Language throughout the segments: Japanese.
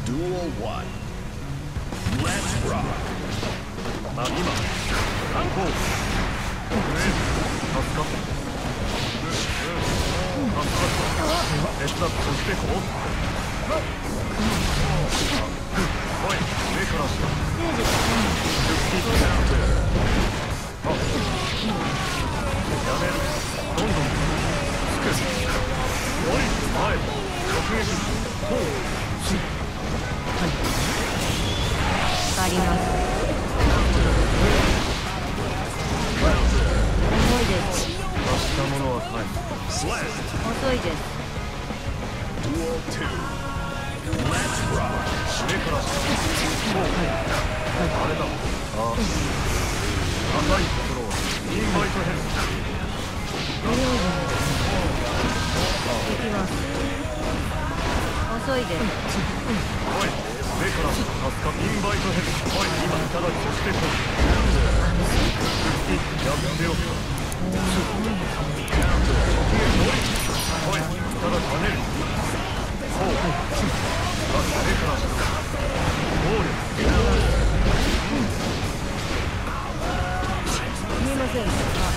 Duel 1. Let's rock. 今反抗助かった手伝ってそしてこうおい目から下やめるどんどんつくおい前直撃わかります。重いです。 出したものは返す。 遅いです。 Duel 2. Let's rock. 目から下。あれだ。ああ。高いところはインバイトヘルス。 行きます。遅いです。 おい、目から下。助かインバイトヘルス。おい、今ただそしてこう。やってよ。おい、ただ跳ねる。そう。目から下。暴力。 見えません。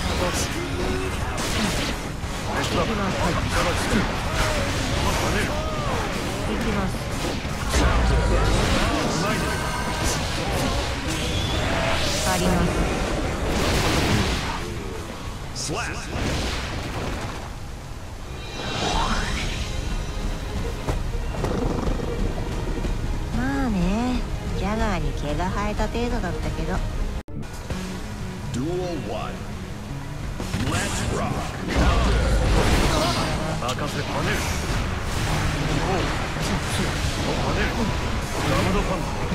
手伝って。ただつく。跳ねる。 行きます。 うまいね。 わかります。まあね、ジャガーに毛が生えた程度だったけど。 Duel 1. Let's rock. 任せ跳ねる。おう。跳ねる。ラムドパンチ。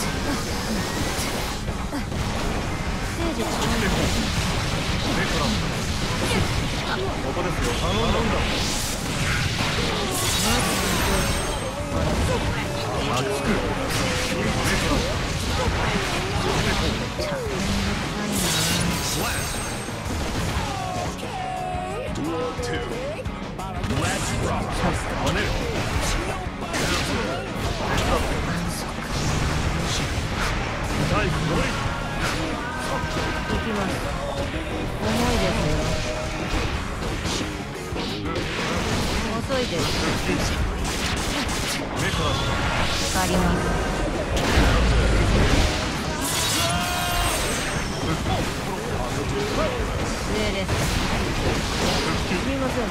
ステージそしてこう。目からここですよ。頼んだんだ。熱く。目からそしてこう。Duel 2. Let's rock. 跳ねる。痛い。乗り。 行きます。重いですよ。遅いです。 目からわかります。上です。すみませんね。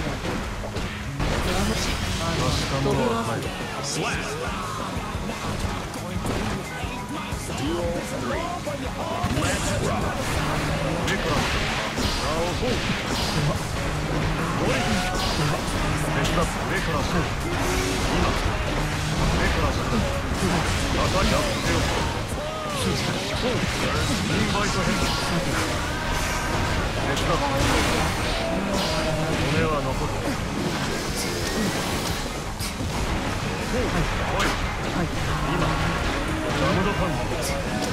飛びます。 Duel 3. Let's rock. 目からほう。おい。手伝って目から今。目からまたやってよ。ほう。インバイトヘルス。手伝って。骨は残る。ほう。おい。今。ラムドパンチ。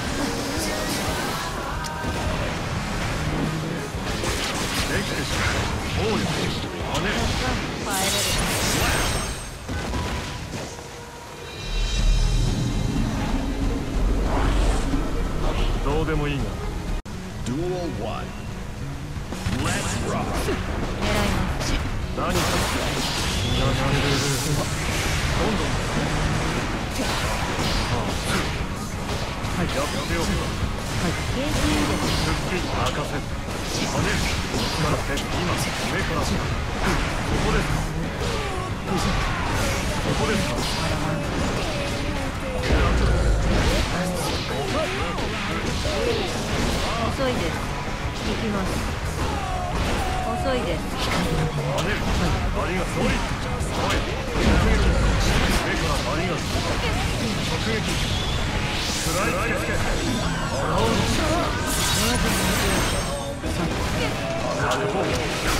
できてしまう。暴力。跳ねる。 帰れる。 どうでもいいが。Duel 1. Let's rock. 狙います。 何か並んでる。どんどん。はい、やってよ。はい、 元気いいです。 復帰任せる。跳ねる。今目からここですか。ここですか。 遅いです。行きます。遅いです。 跳ねる。ありがとう。おい。目からありがとう。直撃。食らいつけ。あれも。目から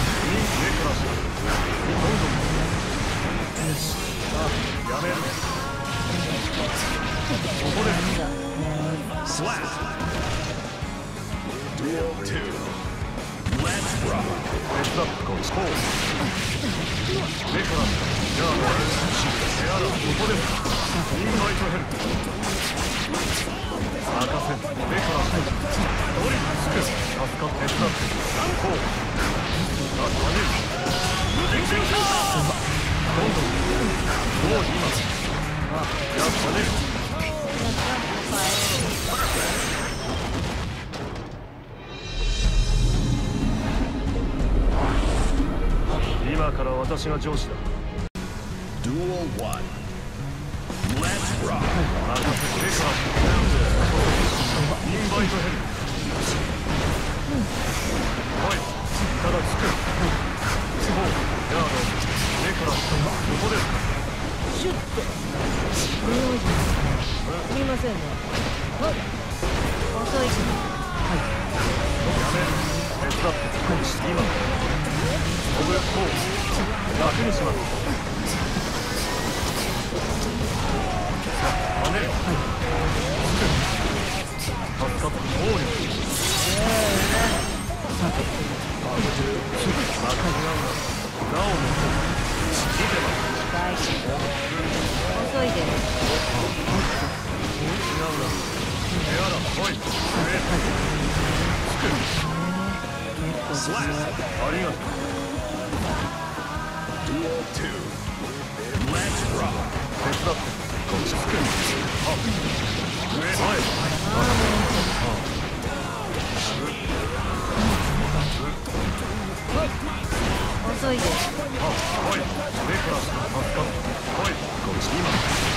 どんどん。よし。やめる。ここです。Slap. Duel 2. Let's 手伝ってこっちこう目からじゃあ手洗うここですインバイトヘルプ任せん目からドリルつく助かって手伝ってこうあ、跳ねる今度もう今じゃあ跳ねる今から私が上司だ。 Duel 1. Let's rock. 任せてからインバイトヘルプおいただつくほうヤード目からここですシュッとすみませんね。はい遅いしやめる手伝って今飛ぶこう楽にします跳ねる助かった暴力さて任せ合うななおも見てます大事遅いで違うな手洗おいつくありがとう Duel 2. Let's rock. 手伝ってこっちつくあ上前遅いであおい上から助かったおいこっち今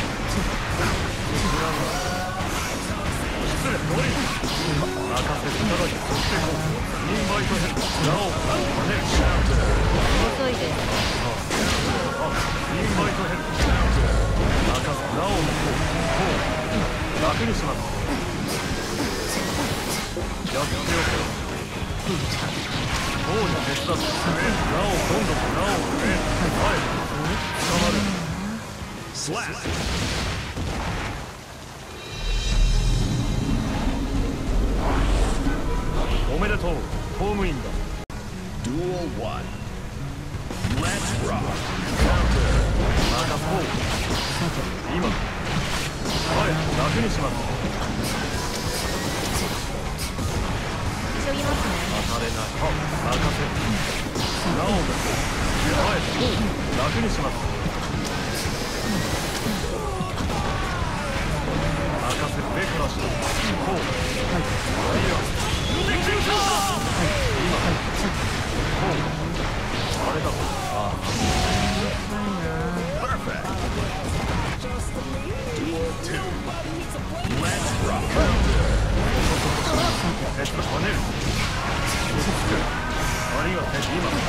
失礼おい任せていただきそしてこうインバイトヘルプなおね遅いであインバイトヘルプ任せなおこう楽にしますやってよ王に手伝ってなお今度なおはい捕まる Slap. おめでとう公務員だ Duel 1. Let's rock. 任そう今はい楽にします急ぎますね。 当たれない任せなおもはい楽にします任せ目から下こうはいいよ今こうあれだああ Perfect. Duel 2. Let's rock. 手伝跳ねるつくありがとう今つく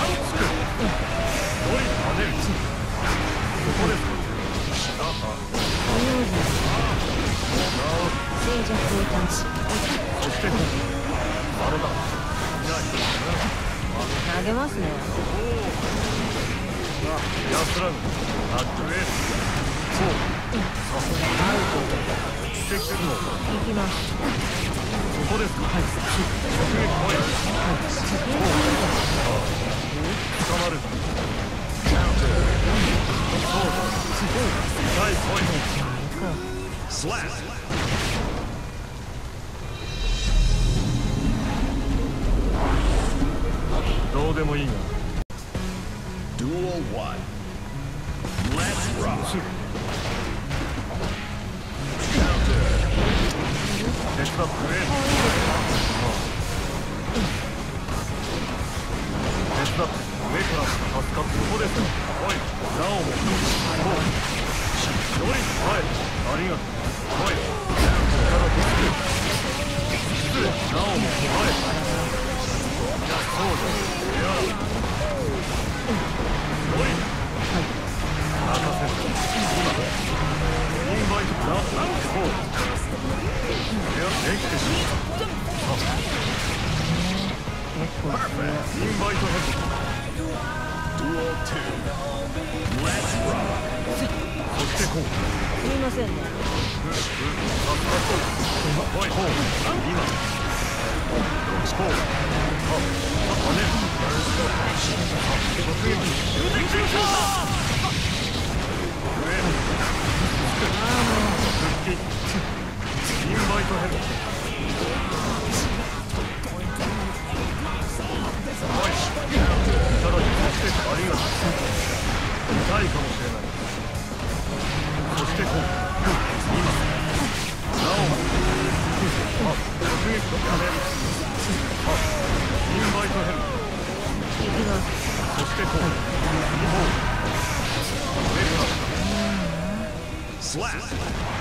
おい跳ねるここですあ静寂を感じそしてあれだ投げますね。 安らぐアットレースそうアウトしてきてるの行きます。 ここですか直撃ポイント捕まるそうだ痛いポイント Slap. どうでもいいが Duel 1. Let's rock. 手伝ってくれ手伝って上から助かってここですおいなおもこう一人はいありがとうおいからぶつけ失礼なおもはいそうだいやおい任せる今インバイトなんてこういやできてしまったインバイトヘッ Duel 2. Let's rock. ドそしてこうすみませんね。 おいこう今こう。跳ねる。突撃。突撃。上へ。復帰。インバイトヘッド。おい。いただきそしてありがとう。痛いかもしれない。そしてこう。今。なおも。突撃とやめる。インバイトヘルド。 行きます。 そしてこう。2方。レフラー。 Slap.